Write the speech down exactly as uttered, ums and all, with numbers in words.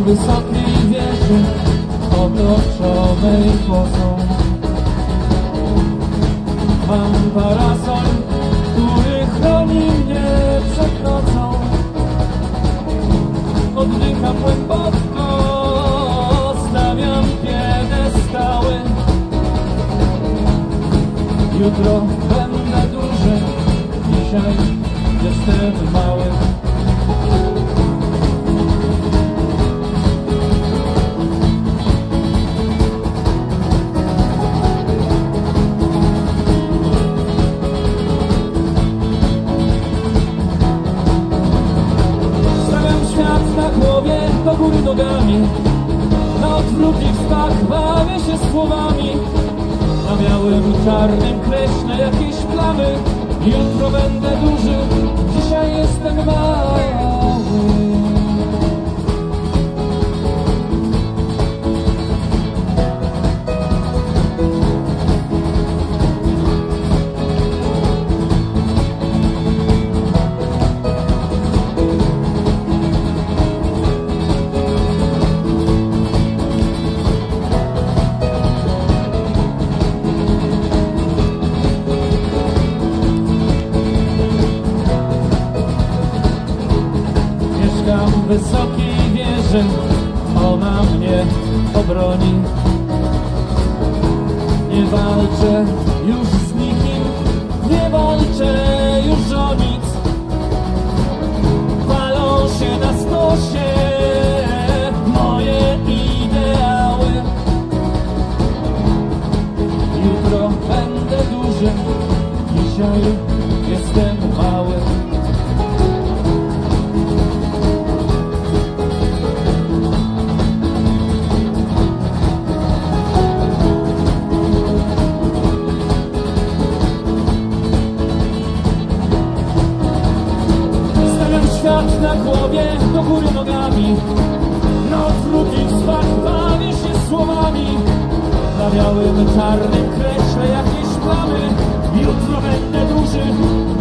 wysokiej wieży obloczonej pozą. Mam parasol, który chroni mnie przed nocą. Oddycham głęboko, stawiam piedestały. Jutro będę duży, dzisiaj jestem mały. Do góry nogami, na odwrótnych stach bawię się słowami. Na białym, czarnym kreślę jakieś plamy. Jutro będę duży, dzisiaj jestem mały. W wysokiej wieży, ona mnie obroni. Nie walczę już z nikim, nie walczę już o nic. Palą się na stosie moje ideały. Jutro będę duży, dzisiaj jestem mały. Świat na głowie, do góry nogami, na odwrótnych stach bawię się słowami. Na białym, czarnym kreślę jakieś plamy. Jutro będę duży,